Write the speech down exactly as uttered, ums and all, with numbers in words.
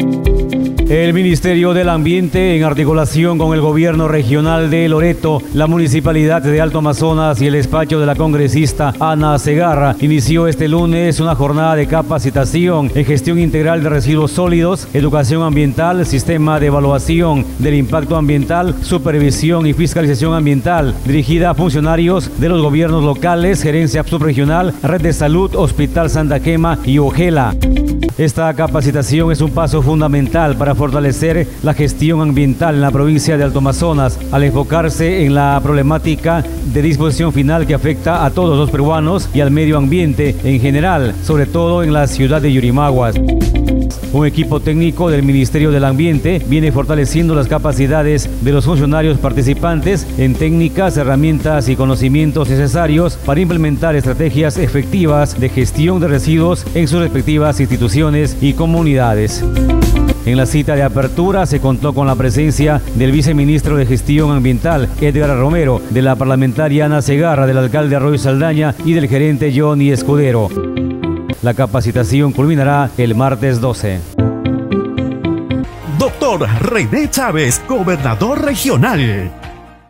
El Ministerio del Ambiente, en articulación con el Gobierno Regional de Loreto, la Municipalidad de Alto Amazonas y el despacho de la congresista Ana Segarra, inició este lunes una jornada de capacitación en gestión integral de residuos sólidos, educación ambiental, sistema de evaluación del impacto ambiental, supervisión y fiscalización ambiental, dirigida a funcionarios de los gobiernos locales, gerencia subregional, red de salud, Hospital Santa Quema y Ojela. Esta capacitación es un paso fundamental para fortalecer la gestión ambiental en la provincia de Alto Amazonas, al enfocarse en la problemática de disposición final que afecta a todos los peruanos y al medio ambiente en general, sobre todo en la ciudad de Yurimaguas. Un equipo técnico del Ministerio del Ambiente viene fortaleciendo las capacidades de los funcionarios participantes en técnicas, herramientas y conocimientos necesarios para implementar estrategias efectivas de gestión de residuos en sus respectivas instituciones y comunidades. En la cita de apertura se contó con la presencia del viceministro de Gestión Ambiental, Edgar Romero, de la parlamentaria Ana Segarra, del alcalde Arroyo Saldaña y del gerente Johnny Escudero. La capacitación culminará el martes doce. Doctor René Chávez, gobernador regional.